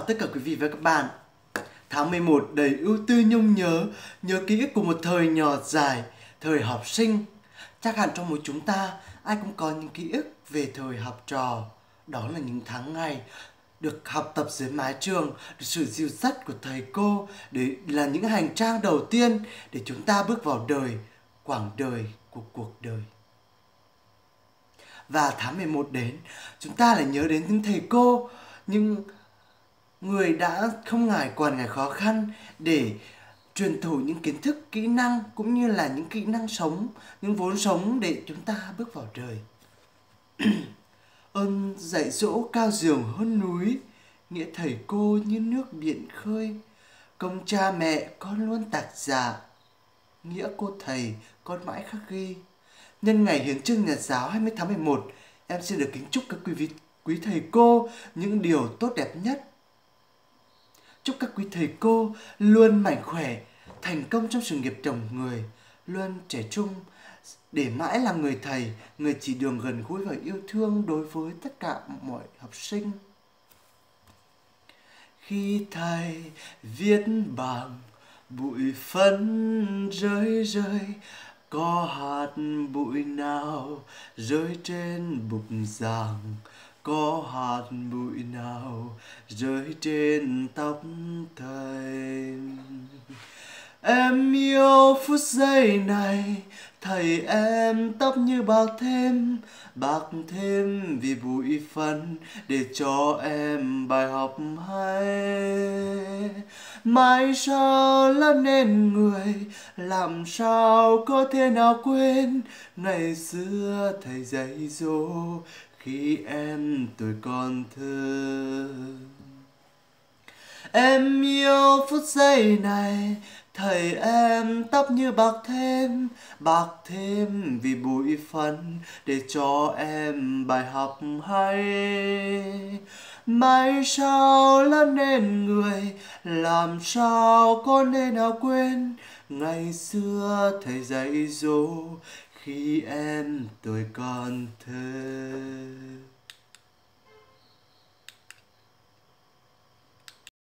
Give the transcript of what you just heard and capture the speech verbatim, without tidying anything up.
tất cả quý vị và các bạn. Tháng mười một đầy ưu tư nhung nhớ, nhớ ký ức của một thời nhỏ dài, thời học sinh. Chắc hẳn trong mỗi chúng ta, ai cũng có những ký ức về thời học trò. Đó là những tháng ngày được học tập dưới mái trường, được sự dìu dắt của thầy cô, để là những hành trang đầu tiên để chúng ta bước vào đời, quãng đời của cuộc đời. Và tháng mười một đến, chúng ta lại nhớ đến những thầy cô, những người đã không ngại quản ngại khó khăn để truyền thụ những kiến thức, kỹ năng cũng như là những kỹ năng sống, những vốn sống để chúng ta bước vào đời. Ơn dạy dỗ cao dường hơn núi, nghĩa thầy cô như nước biển khơi. Công cha mẹ con luôn tạc dạ, nghĩa cô thầy con mãi khắc ghi. Nhân ngày hiến chương Nhà giáo hai mươi tháng mười một, em xin được kính chúc các quý vị, quý thầy cô những điều tốt đẹp nhất. Chúc các quý thầy cô luôn mạnh khỏe, thành công trong sự nghiệp trồng người, luôn trẻ trung để mãi là người thầy, người chỉ đường gần gũi và yêu thương đối với tất cả mọi học sinh. Khi thầy viết bằng bụi phấn rơi rơi, có hạt bụi nào rơi trên bục giảng, có hạt bụi nào rơi trên tóc thầy. Em yêu phút giây này, thầy em tóc như bạc thêm, bạc thêm vì bụi phấn để cho em bài học hay. Mai sau lớn nên người, làm sao có thể nào quên ngày xưa thầy dạy dỗ khi em tuổi còn thơ. Em yêu phút giây này, thầy em tóc như bạc thêm, bạc thêm vì bụi phấn để cho em bài học hay. Mai sau lớn nên người, làm sao có thể nào quên ngày xưa thầy dạy dỗ khi em tuổi còn thơ.